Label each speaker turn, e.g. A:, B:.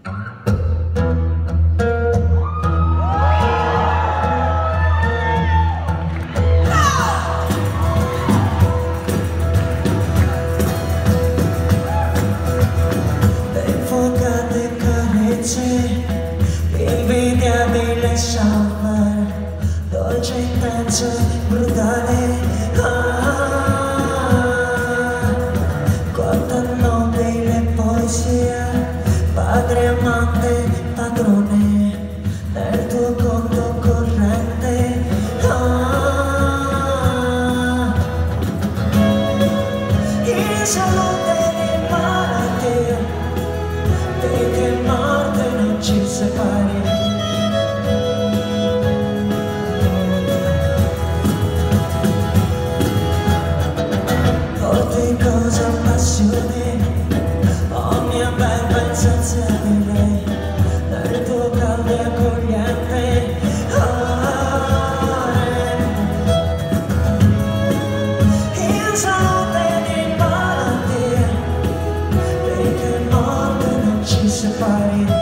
A: Invidiabile summer, dolce, intenso, brutale. Quanta nobile poesia, padre, amante, padrone, nel tuo conto corrente. In salute di malattia, perché morte non ci separi. Cosa passione, oh mia bella insaziabile, nel tuo caldo e accogliente in salute di malattia, perché morte non ci separi.